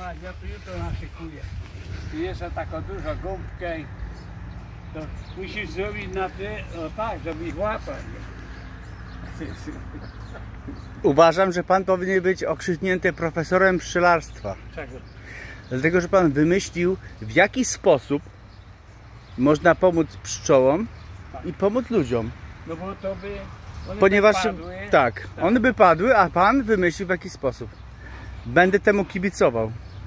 Ja tu jutro naszykuję. Tu jest taka duża gąbka i to musisz zrobić na te, o tak, żeby ich łapać. Uważam, że pan powinien być okrzyknięty profesorem pszczelarstwa. Czego? Dlatego, że pan wymyślił, w jaki sposób można pomóc pszczołom i pomóc ludziom. No bo to by... Ponieważ padły, tak, one by padły, a pan wymyślił w jaki sposób. Będę temu kibicował.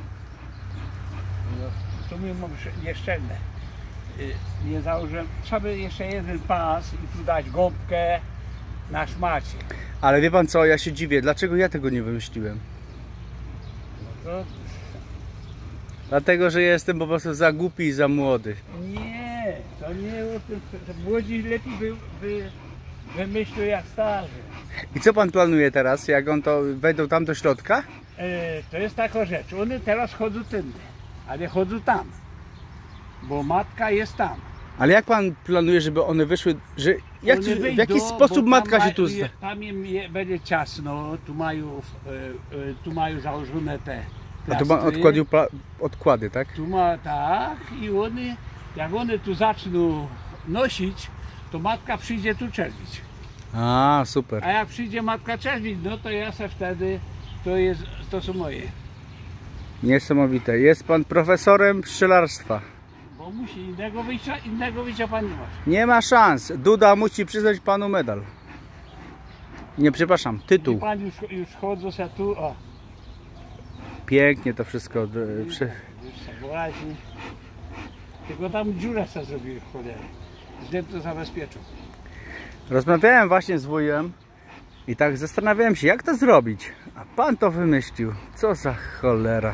No, tu mi jeszcze nie założyłem. Trzeba by jeszcze jeden pas i tu dać gąbkę na szmacie. Ale wie pan co, ja się dziwię, dlaczego ja tego nie wymyśliłem? No to... Dlatego, że jestem po prostu za głupi i za młody. Nie, to nie o tym. Młodzi lepiej by wymyślił jak starzy. I co pan planuje teraz, jak on to wejdą tam do środka? To jest taka rzecz. One teraz chodzą tędy, ale chodzą tam. Bo matka jest tam. Ale jak pan planuje, żeby one wyszły, że jak, One w wyjdą, jaki sposób bo matka tam się tu... tam im będzie ciasno, tu mają założone te A tu plastry. pan odkłady, tak? Tu ma tak i one, jak one tu zaczną nosić, to matka przyjdzie tu czerwić. A, super. A jak przyjdzie matka czerwić, no to ja se wtedy, to są moje. Niesamowite. Jest pan profesorem pszczelarstwa. Bo musi innego wyjścia pan nie masz. Nie ma szans. Duda musi przyznać panu medal. Nie, przepraszam, I tytuł. pan już chodzą se tu, o. Pięknie to wszystko. Już se wyraźnie. Tylko tam dziurę se zrobił w cholerę. Źle to zabezpieczył. Rozmawiałem właśnie z wujem i tak zastanawiałem się, jak to zrobić. A pan to wymyślił. Co za cholera.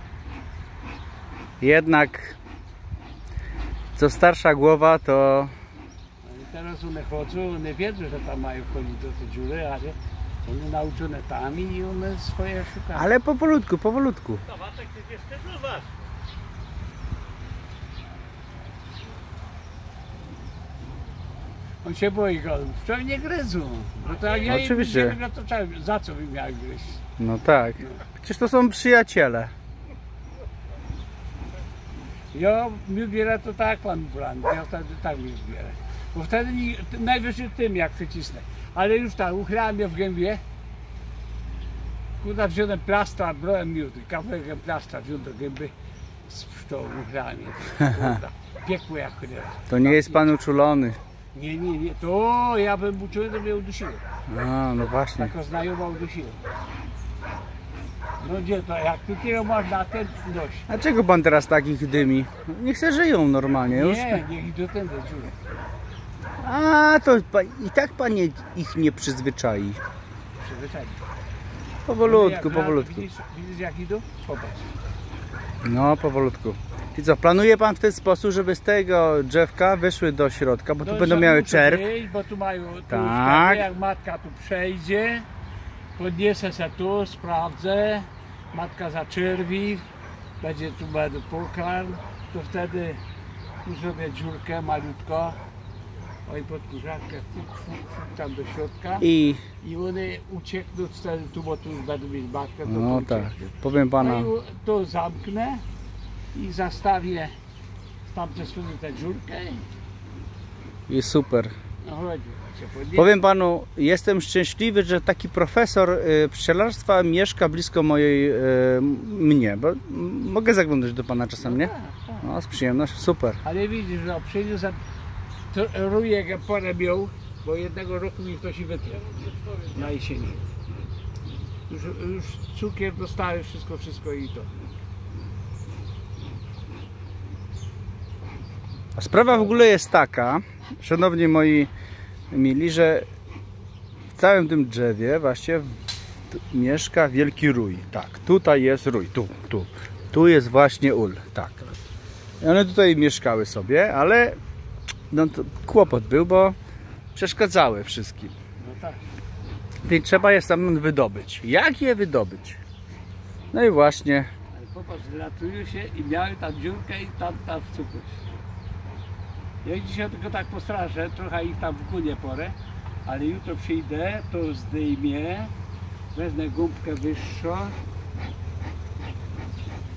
Jednak co starsza głowa, to... No i teraz one chodzą, one wiedzą, że tam mają wchodzić do tej dziury, ale one nauczone tam i one swoje szukają. Ale powolutku, powolutku. Zobaczek, ty jeszcze zobacz. On się boi go, wczoraj nie gryzą. No to ja Oczywiście. nie wiem, to za co by miał gryźć. No tak. Przecież to są przyjaciele. Ja mi biorę to tak pan plan, ja wtedy tak mi zbierę. Bo wtedy najwyżej tym jak przycisnę. Ale już tak, uchylałem je w gębie. Kuda wziąłem plastra, brałem miód, kawałek plastra wziąłem do gęby z pszczołą, uchylałem je. Piekło jak cholera. To nie jest pan uczulony. Nie, to ja bym uczył, to mnie udusiło. A, no właśnie. Taka znajoma udusiło. No gdzie to, jak ty tyle masz na ten dość. A czego pan teraz takich dymi? Niech se żyją normalnie już. Nie, niech do ten dziury. A, to i tak pan ich nie przyzwyczai. Przyzwyczajnie. Powolutku, powolutku. Widzisz jak idą? Popatrz. No, powolutku. I co, planuje pan w ten sposób, żeby z tego drzewka wyszły do środka, bo tu No, będą że miały muszę czerw. wyjść, bo tu mają, tu Tak. wtedy jak matka tu przejdzie, podniosę się tu, sprawdzę, matka zaczerwi, będzie tu będę pokarm, to wtedy tu zrobię dziurkę malutko, oj pod kurzankę, tam do środka I i one uciekną wtedy tu, bo tu już będą mieć matkę, to no tu tak, uciekną. powiem pana. No i to zamknę i zastawię z tamtej strony tę dziurkę I super. no chodź, się podniesie. Powiem panu, jestem szczęśliwy, że taki profesor pszczelarstwa mieszka blisko mnie, bo mogę zaglądać do pana czasem, nie? Tak, tak. No, z przyjemnością, super. Ale widzisz, że przyniósł rujek parę miał, bo jednego roku mi ktoś i wytnie na jesieni. Już cukier dostałem, wszystko i to. A sprawa w ogóle jest taka, szanowni moi mili, że w całym tym drzewie właśnie mieszka wielki rój. Tak, tutaj jest rój, tu jest właśnie ul, tak. I one tutaj mieszkały sobie, ale no to kłopot był, bo przeszkadzały wszystkim. No tak. I trzeba je stamtąd wydobyć. Jak je wydobyć? No i właśnie. Ale popatrz, latują się i miały tam dziurkę i tam wcupać. Ja dzisiaj tylko tak postrażę, trochę ich tam wkunie porę, ale jutro przyjdę, to zdejmie, wezmę gąbkę wyższą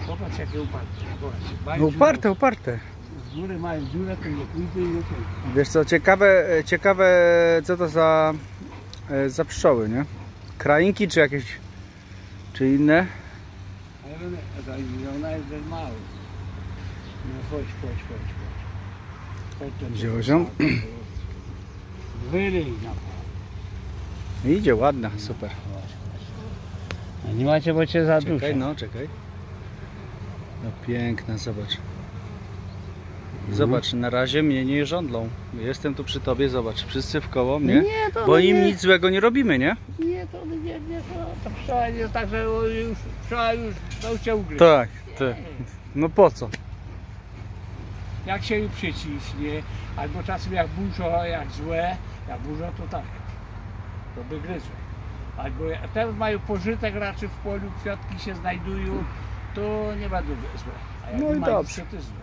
Popatrz jakie uparte. Popatrz, mają No uparte, dziurę. uparte. Z góry mają dziurę, to nie pójdzie i nie pójdzie. Wiesz co, ciekawe co to za pszczoły, nie? Krainki czy jakieś, czy inne? Ale ona jest za mały. No chodź. Chodź to Wziąłeś ją? Wyryj na pole. Idzie ładna, super. A nie macie, bo cię za dużo. Czekaj, no czekaj. No piękna, zobacz. Zobacz, na razie mnie nie żądlą. Jestem tu przy tobie, zobacz, wszyscy w koło mnie. Nie, to bo im nie. nic złego nie robimy, nie? Nie, to pszczoła jest tak, że pszczoła już cię ugryźć. Tak, tak. No po co? Jak się jej przyciśnie, albo czasem jak burzo, jak złe, jak burzo to tak, to by gryzły. Albo teraz mają pożytek raczej w polu, kwiatki się znajdują, to nie będą złe. A jak No i mają, dobrze. to jest złe.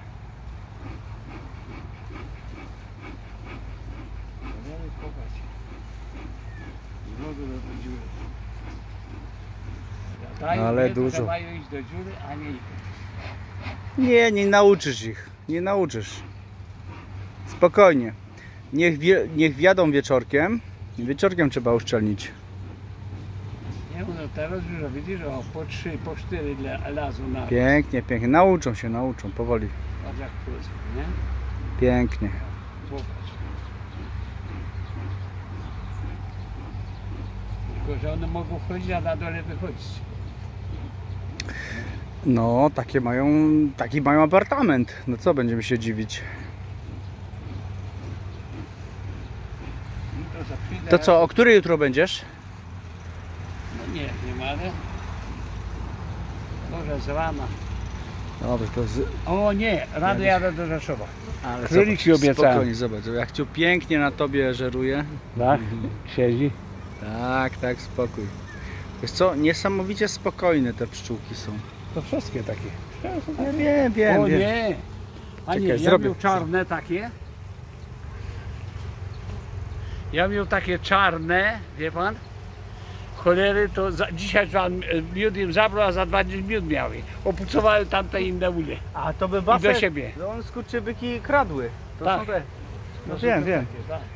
No, popatrz. Znowu do tej dziury. Ale wiedzą, dużo. że mają iść do dziury, a nie idą. Nie nauczysz ich. Nie nauczysz. Spokojnie. Niech wjadą wieczorkiem. Wieczorkiem trzeba uszczelnić. Nie, no teraz już widzisz, o, po 3, po 4 lazą na Pięknie, pięknie. Nauczą się, powoli. patrz jak płycą, nie? Pięknie. Popatrz. Tylko, że one mogą wchodzić, a na dole wychodzić. No, taki mają apartament. No co będziemy się dziwić. No to za chwilę... To co, o której jutro będziesz? No nie ma, ale... Może z rana. Dobrze, to O nie, rano jadę do Rzeszowa. Ale Królik ci obiecałem. spokojnie, zobacz. Jak cię pięknie na tobie żeruje. Tak? Siedzi. Tak, spokój. Wiesz co, niesamowicie spokojne te pszczółki są. To wszystkie takie. Ja wiem, O wiem. nie! A nie, Czekaj, ja zrobię. miał czarne takie. Ja miał takie czarne, wie pan? Cholery to dzisiaj pan miód im zabrał, a za 2 dni miód miały. Opucowały tamte inne ule. A to by I do siebie. No on skurczybyki kradły. To Tak. są te. No To wiem, są wiem. takie, tak.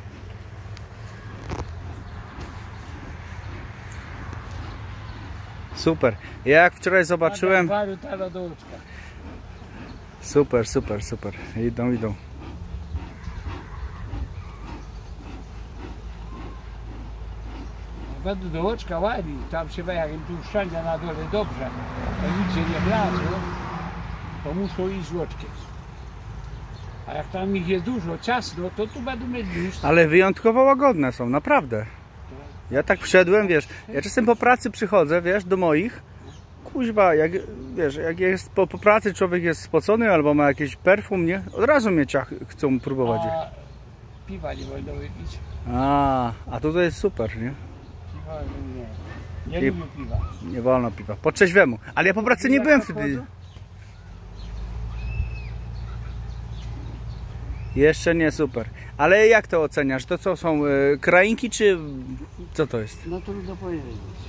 Super. Ja jak wczoraj zobaczyłem. Do łóżka. Super. Idą. Będą do łóżka ładni, tam się jak im tu szczędzia na dole dobrze, to nigdzie nie wlazło, to muszą iść z łoczkiem. A jak tam ich jest dużo, ciasno, to tu będą mieć już. Ale wyjątkowo łagodne są, naprawdę. Ja tak wszedłem, wiesz, ja czasem po pracy przychodzę, wiesz, do moich. Kuźwa, jak jest po pracy człowiek jest spocony albo ma jakiś perfum, nie? Od razu mnie chcą próbować. A piwa nie wolno wypić. A tutaj jest super, nie? Piwa nie lubię piwa. Nie wolno piwa. Po trzeźwemu. Ale ja po pracy nie byłem wtedy. Jeszcze nie, super. Ale jak to oceniasz? To co są krainki czy co to jest? No trudno powiedzieć.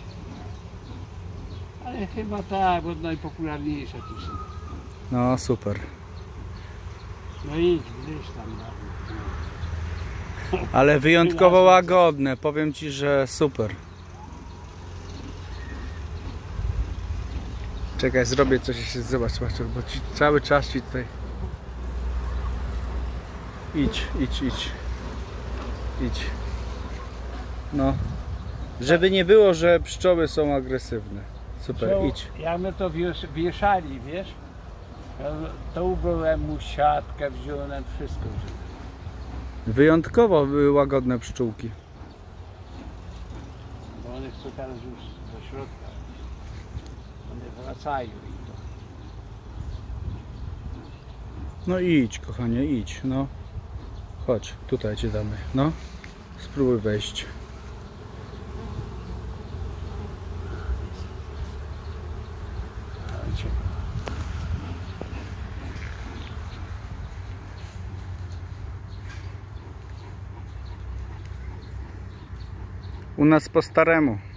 Ale chyba tak, bo najpopularniejsze tu są. No super. No idź, gdzieś tam. Ale wyjątkowo łagodne. Powiem ci, że super. Czekaj, zrobię coś. Zobacz, bo ci cały czas ci tutaj. Idź. No. Żeby nie było, że pszczoły są agresywne. Super, idź. Jak my to wieszali, wiesz? To ubrałem mu siatkę, wziąłem wszystko. Wyjątkowo były łagodne pszczółki. Bo one chcą teraz już do środka. One wracają i to. No idź, kochanie, idź. No. Chodź, tutaj ci damy. No. Spróbuj wejść. U nas po staremu.